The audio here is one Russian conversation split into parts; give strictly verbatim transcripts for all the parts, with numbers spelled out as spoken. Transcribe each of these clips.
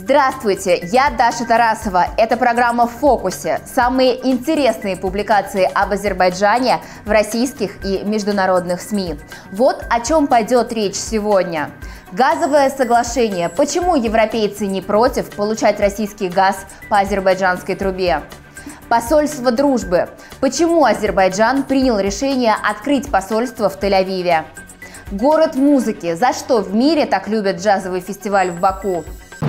Здравствуйте, я Даша Тарасова. Это программа «В фокусе». Самые интересные публикации об Азербайджане в российских и международных СМИ. Вот о чем пойдет речь сегодня. Газовое соглашение. Почему европейцы не против получать российский газ по азербайджанской трубе? Посольство дружбы. Почему Азербайджан принял решение открыть посольство в Тель-Авиве? Город музыки. За что в мире так любят джазовый фестиваль в Баку?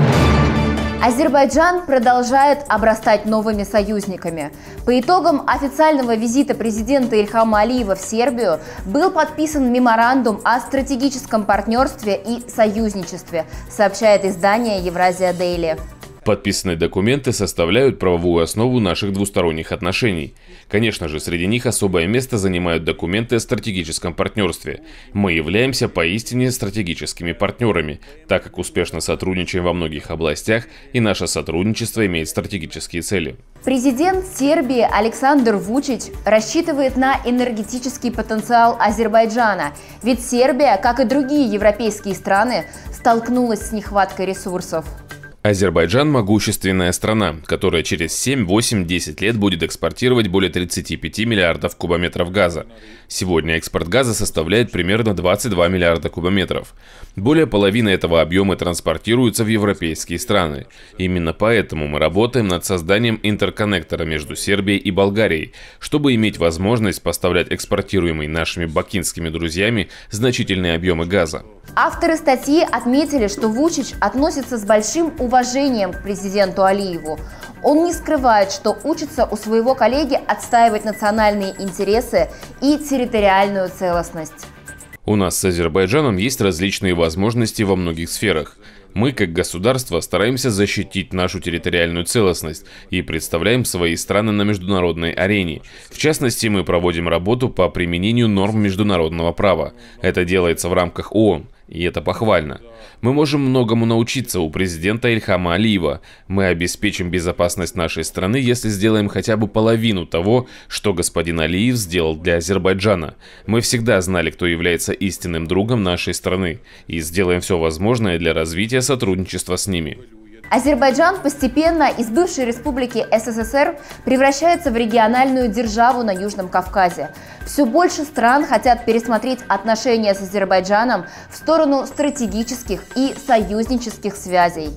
Азербайджан продолжает обрастать новыми союзниками. По итогам официального визита президента Ильхама Алиева в Сербию был подписан меморандум о стратегическом партнерстве и союзничестве, сообщает издание «Евразия Дейли». Подписанные документы составляют правовую основу наших двусторонних отношений. Конечно же, среди них особое место занимают документы о стратегическом партнерстве. Мы являемся поистине стратегическими партнерами, так как успешно сотрудничаем во многих областях, и наше сотрудничество имеет стратегические цели. Президент Сербии Александр Вучич рассчитывает на энергетический потенциал Азербайджана, ведь Сербия, как и другие европейские страны, столкнулась с нехваткой ресурсов. Азербайджан – могущественная страна, которая через семь, восемь, десять лет будет экспортировать более тридцати пяти миллиардов кубометров газа. Сегодня экспорт газа составляет примерно двадцать два миллиарда кубометров. Более половины этого объема транспортируется в европейские страны. Именно поэтому мы работаем над созданием интерконнектора между Сербией и Болгарией, чтобы иметь возможность поставлять экспортируемые нашими бакинскими друзьями значительные объемы газа. Авторы статьи отметили, что Вучич относится с большим уважением к президенту Алиеву. Он не скрывает, что учится у своего коллеги отстаивать национальные интересы и территориальную целостность. У нас с Азербайджаном есть различные возможности во многих сферах. Мы, как государство, стараемся защитить нашу территориальную целостность и представляем свои страны на международной арене. В частности, мы проводим работу по применению норм международного права. Это делается в рамках ООН, и это похвально. Мы можем многому научиться у президента Ильхама Алиева. Мы обеспечим безопасность нашей страны, если сделаем хотя бы половину того, что господин Алиев сделал для Азербайджана. Мы всегда знали, кто является истинным другом нашей страны, и сделаем все возможное для развития сотрудничества с ними. Азербайджан постепенно из бывшей республики СССР превращается в региональную державу на Южном Кавказе. Все больше стран хотят пересмотреть отношения с Азербайджаном в сторону стратегических и союзнических связей.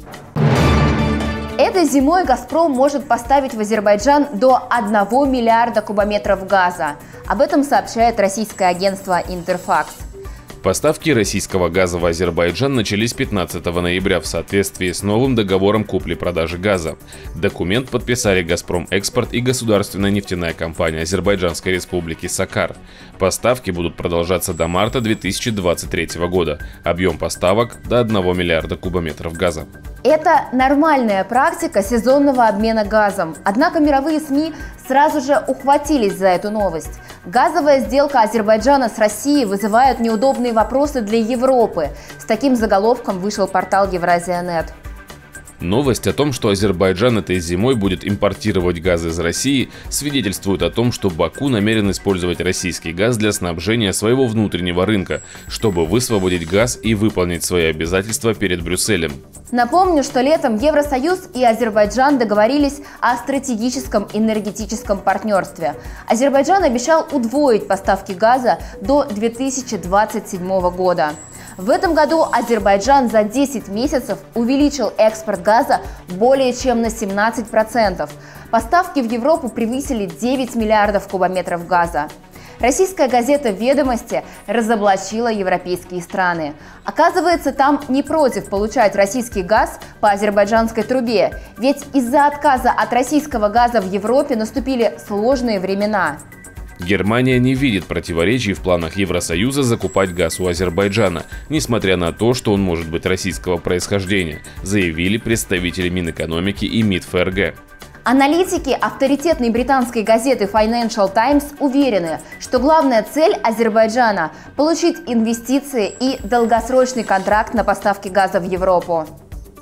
Этой зимой «Газпром» может поставить в Азербайджан до одного миллиарда кубометров газа. Об этом сообщает российское агентство «Интерфакс». Поставки российского газа в Азербайджан начались пятнадцатого ноября в соответствии с новым договором купли-продажи газа. Документ подписали «Газпром Экспорт» и государственная нефтяная компания Азербайджанской республики «Сакар». Поставки будут продолжаться до марта две тысячи двадцать третьего года. Объем поставок до одного миллиарда кубометров газа. Это нормальная практика сезонного обмена газом. Однако мировые СМИ сразу же ухватились за эту новость. Газовая сделка Азербайджана с Россией вызывает неудобные вопросы для Европы. С таким заголовком вышел портал Евразия точка нет. Новость о том, что Азербайджан этой зимой будет импортировать газ из России, свидетельствует о том, что Баку намерен использовать российский газ для снабжения своего внутреннего рынка, чтобы высвободить газ и выполнить свои обязательства перед Брюсселем. Напомню, что летом Евросоюз и Азербайджан договорились о стратегическом энергетическом партнерстве. Азербайджан обещал удвоить поставки газа до две тысячи двадцать седьмого года. В этом году Азербайджан за десять месяцев увеличил экспорт газа более чем на семнадцать процентов. Поставки в Европу превысили девять миллиардов кубометров газа. Российская газета «Ведомости» разоблачила европейские страны. Оказывается, там не против получать российский газ по азербайджанской трубе, ведь из-за отказа от российского газа в Европе наступили сложные времена. Германия не видит противоречий в планах Евросоюза закупать газ у Азербайджана, несмотря на то, что он может быть российского происхождения, заявили представители Минэкономики и МИД ФРГ. Аналитики авторитетной британской газеты Financial Times уверены, что главная цель Азербайджана – получить инвестиции и долгосрочный контракт на поставки газа в Европу.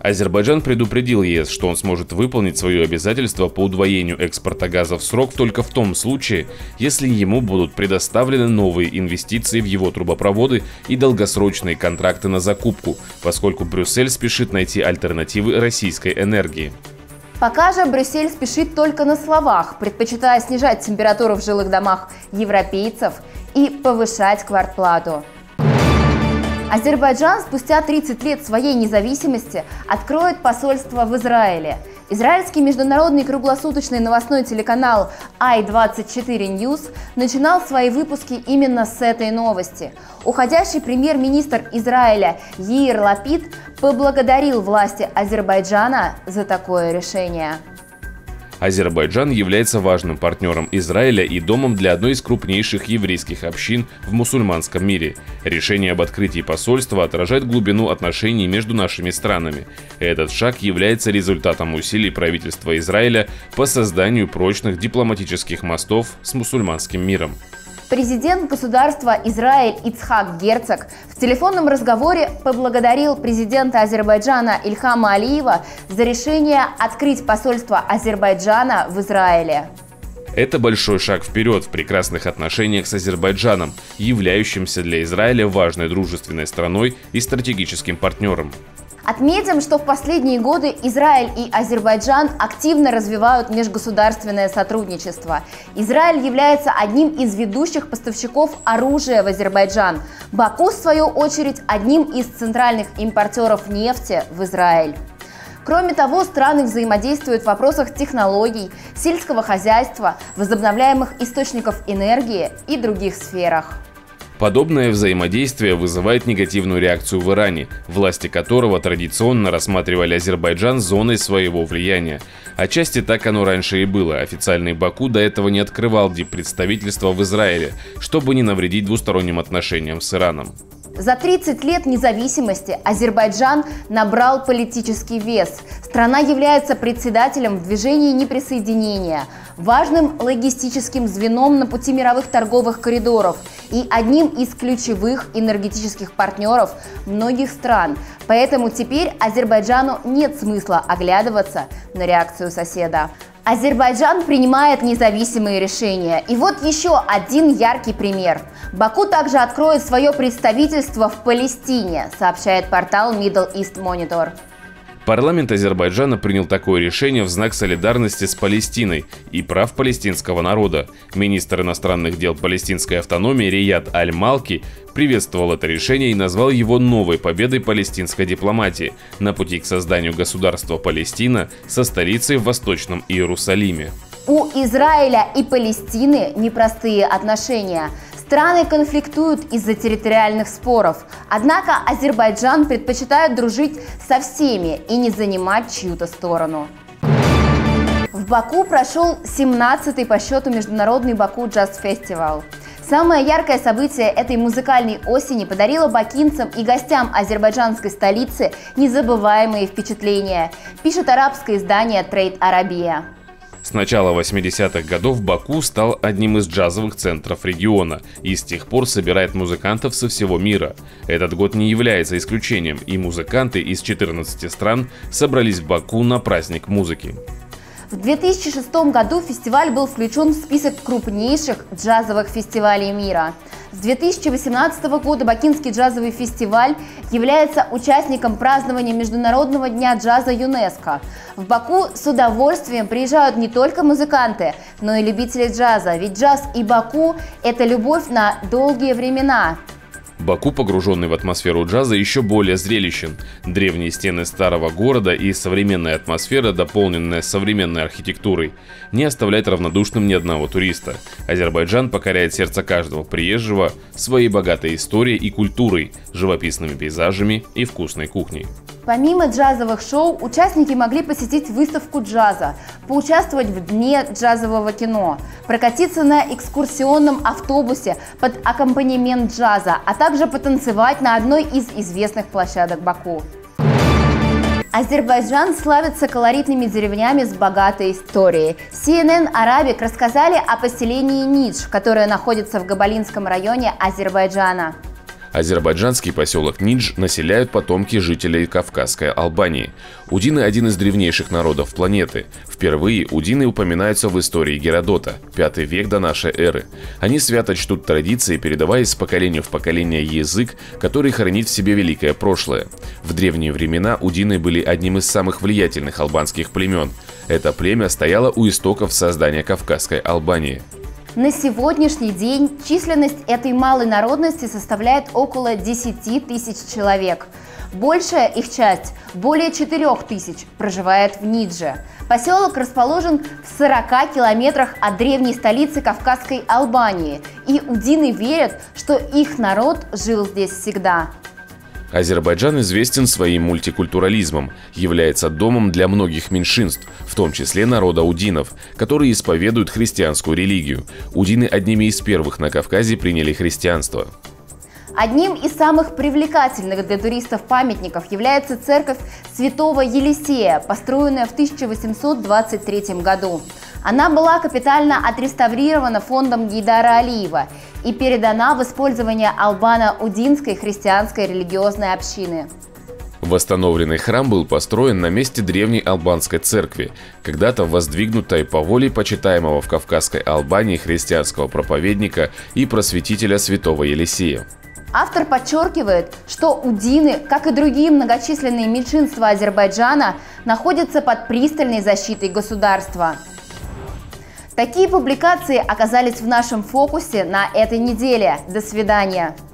Азербайджан предупредил ЕС, что он сможет выполнить свое обязательство по удвоению экспорта газа в срок только в том случае, если ему будут предоставлены новые инвестиции в его трубопроводы и долгосрочные контракты на закупку, поскольку Брюссель спешит найти альтернативы российской энергии. Пока же Брюссель спешит только на словах, предпочитая снижать температуру в жилых домах европейцев и повышать квартплату. Азербайджан спустя тридцать лет своей независимости откроет посольство в Израиле. Израильский международный круглосуточный новостной телеканал ай двадцать четыре News начинал свои выпуски именно с этой новости. Уходящий премьер-министр Израиля Яир Лапид поблагодарил власти Азербайджана за такое решение. Азербайджан является важным партнером Израиля и домом для одной из крупнейших еврейских общин в мусульманском мире. Решение об открытии посольства отражает глубину отношений между нашими странами. Этот шаг является результатом усилий правительства Израиля по созданию прочных дипломатических мостов с мусульманским миром. Президент государства Израиль Ицхак Герцог в телефонном разговоре поблагодарил президента Азербайджана Ильхама Алиева за решение открыть посольство Азербайджана в Израиле. Это большой шаг вперед в прекрасных отношениях с Азербайджаном, являющимся для Израиля важной дружественной страной и стратегическим партнером. Отметим, что в последние годы Израиль и Азербайджан активно развивают межгосударственное сотрудничество. Израиль является одним из ведущих поставщиков оружия в Азербайджан. Баку, в свою очередь, одним из центральных импортеров нефти в Израиль. Кроме того, страны взаимодействуют в вопросах технологий, сельского хозяйства, возобновляемых источников энергии и других сферах. Подобное взаимодействие вызывает негативную реакцию в Иране, власти которого традиционно рассматривали Азербайджан зоной своего влияния. Отчасти так оно раньше и было. Официальный Баку до этого не открывал диппредставительства в Израиле, чтобы не навредить двусторонним отношениям с Ираном. За тридцать лет независимости Азербайджан набрал политический вес. Страна является председателем в движении неприсоединения, важным логистическим звеном на пути мировых торговых коридоров и одним из ключевых энергетических партнеров многих стран. Поэтому теперь Азербайджану нет смысла оглядываться на реакцию соседа. Азербайджан принимает независимые решения. И вот еще один яркий пример. Баку также откроет свое представительство в Палестине, сообщает портал Middle East Monitor. Парламент Азербайджана принял такое решение в знак солидарности с Палестиной и прав палестинского народа. Министр иностранных дел палестинской автономии Рияд Аль-Малки приветствовал это решение и назвал его новой победой палестинской дипломатии на пути к созданию государства Палестина со столицей в Восточном Иерусалиме. У Израиля и Палестины непростые отношения. Страны конфликтуют из-за территориальных споров. Однако Азербайджан предпочитает дружить со всеми и не занимать чью-то сторону. В Баку прошел семнадцатый по счету международный Баку Джаз Фестивал. Самое яркое событие этой музыкальной осени подарило бакинцам и гостям азербайджанской столицы незабываемые впечатления, пишет арабское издание Trade Arabia. С начала восьмидесятых годов Баку стал одним из джазовых центров региона и с тех пор собирает музыкантов со всего мира. Этот год не является исключением, и музыканты из четырнадцати стран собрались в Баку на праздник музыки. В две тысячи шестом году фестиваль был включен в список крупнейших джазовых фестивалей мира. С две тысячи восемнадцатого года Бакинский джазовый фестиваль является участником празднования Международного дня джаза ЮНЕСКО. В Баку с удовольствием приезжают не только музыканты, но и любители джаза, ведь джаз и Баку – это любовь на долгие времена. Баку, погруженный в атмосферу джаза, еще более зрелищен. Древние стены старого города и современная атмосфера, дополненная современной архитектурой, не оставляет равнодушным ни одного туриста. Азербайджан покоряет сердце каждого приезжего своей богатой историей и культурой, живописными пейзажами и вкусной кухней. Помимо джазовых шоу, участники могли посетить выставку джаза, поучаствовать в дне джазового кино, прокатиться на экскурсионном автобусе под аккомпанемент джаза, а также потанцевать на одной из известных площадок Баку. Азербайджан славится колоритными деревнями с богатой историей. си эн эн Arabic рассказали о поселении Нидж, которое находится в Габалинском районе Азербайджана. Азербайджанский поселок Нидж населяют потомки жителей Кавказской Албании. Удины – один из древнейших народов планеты. Впервые удины упоминаются в истории Геродота, пятый век до нашей эры. Они свято чтут традиции, передавая из поколения в поколение язык, который хранит в себе великое прошлое. В древние времена удины были одним из самых влиятельных албанских племен. Это племя стояло у истоков создания Кавказской Албании. На сегодняшний день численность этой малой народности составляет около десяти тысяч человек. Большая их часть, более четырёх тысяч, проживает в Нидже. Поселок расположен в сорока километрах от древней столицы Кавказской Албании, и удины верят, что их народ жил здесь всегда. Азербайджан известен своим мультикультурализмом, является домом для многих меньшинств, в том числе народа удинов, которые исповедуют христианскую религию. Удины одними из первых на Кавказе приняли христианство. Одним из самых привлекательных для туристов памятников является церковь Святого Елисея, построенная в тысяча восемьсот двадцать третьем году. Она была капитально отреставрирована фондом Гейдара Алиева и передана в использование албано-удинской христианской религиозной общины. Восстановленный храм был построен на месте древней албанской церкви, когда-то воздвигнутой по воле почитаемого в Кавказской Албании христианского проповедника и просветителя Святого Елисея. Автор подчеркивает, что удины, как и другие многочисленные меньшинства Азербайджана, находятся под пристальной защитой государства. Такие публикации оказались в нашем фокусе на этой неделе. До свидания.